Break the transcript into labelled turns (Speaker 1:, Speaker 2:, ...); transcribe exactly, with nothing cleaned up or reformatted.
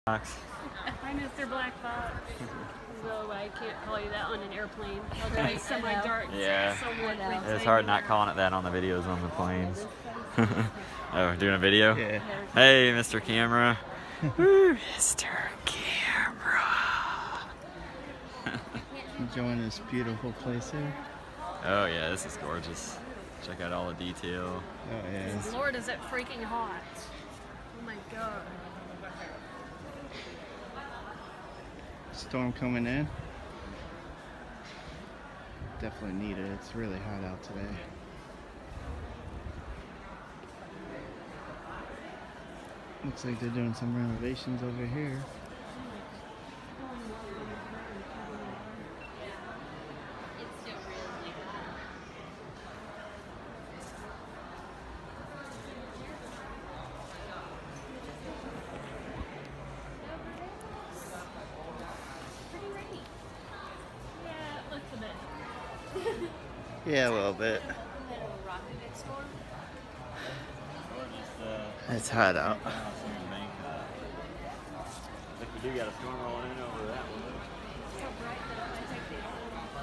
Speaker 1: Box.
Speaker 2: Hi, Mister Black Box. Though I can't call you that on an airplane. Although it's semi-dark.
Speaker 1: Yeah.
Speaker 2: Somewhat
Speaker 1: It's hard not calling it that on the videos on the planes. Oh, we're doing a video?
Speaker 3: Yeah.
Speaker 1: Hey, Mister Camera. Mister Camera.
Speaker 3: Enjoying this beautiful place here.
Speaker 1: Oh yeah, this is gorgeous. Check out all the detail.
Speaker 3: Oh yeah.
Speaker 2: Lord, is it freaking hot. Oh my god.
Speaker 3: Storm coming in. Definitely need it. It's really hot out today. Looks like they're doing some renovations over here. Yeah, a little bit. It's hot out.
Speaker 1: Like we do got a storm rolling in over that one.